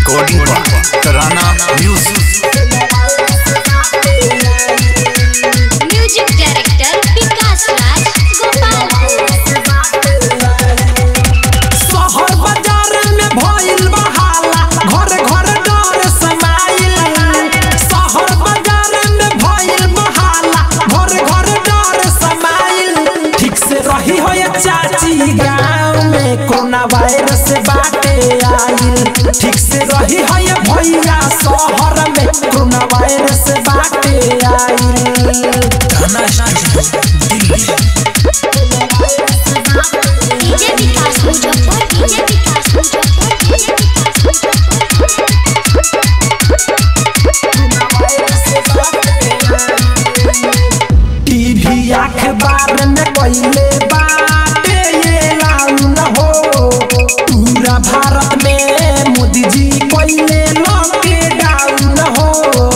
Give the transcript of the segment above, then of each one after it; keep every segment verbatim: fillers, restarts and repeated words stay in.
Recording Tarana music music director Vikas Raj शहर बाजार में भइल बहाला घर घर डर समाइल। शहर बाजार में भइल बहाला घर घर डर समाइल। ठीक से रही हो ये चाची गाँव में कोरोना वायरस बाटे आइल। ठीक से रही हो ये भैया शहर में कोरोना वायरस बाटे आइल। गाना DJ Vikas Muzaffar DJ Vikas TV अखबार में पहले बाटे ये लाऊ न हो। पूरा भारत में मोदी जी पहले लॉकडाउन हो।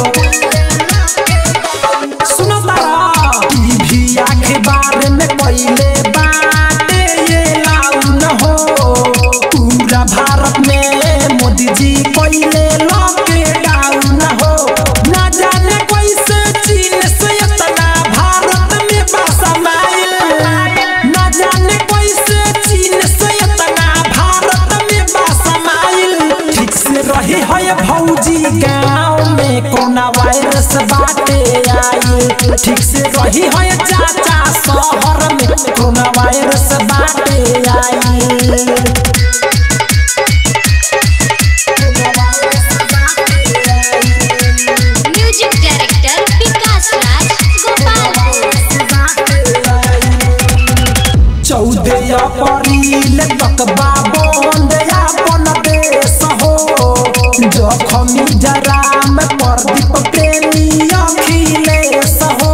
सुनो तारा टीवी अखबार में पहले बाटे ये लाऊ न हो। पूरा भारत में मोदी जी पहले लॉकडाउन हो। ना जाने कैसे चीन से इतना भारत में बसमाइल। ना जाने कैसे चीन से इतना भारत में बसमाइल। ठीक से रही है भौजी गाँव में कोरोना वायरस बाटे आइल। ठीक से रही है चाचा शहर में कोरोना वायरस बाटे आइल। म्यूजिक डायरेक्टर विकास राज चौदह अप्रैल तक बंद अपन देश हो। जखमी जराम प्रदीप प्रेमी अखिलेश हो।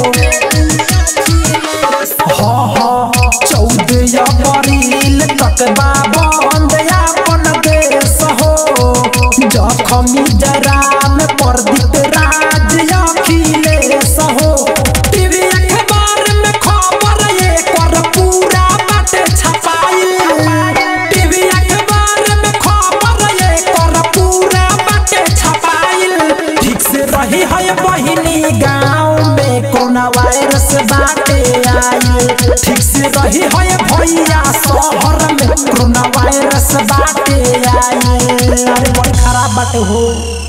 हाँ हाँ चौदह अप्रैल तक बंद अपन देश हो। जखमी जराम प्रदीप राज अखिलेश हो। टीवी अखबार में खबर ये कर पूरा बाटे छपाइल। टीवी अखबार में खबर ये कर पूरा बाटे छपाइल। ठीक से रही है बहिनी गाँव में कोरोना वायरस बाटे आइल। ठीक से रही है भैया शहर में कोरोना वायरस बाटे आइल। अरे बड़ी खराब बाटे हो।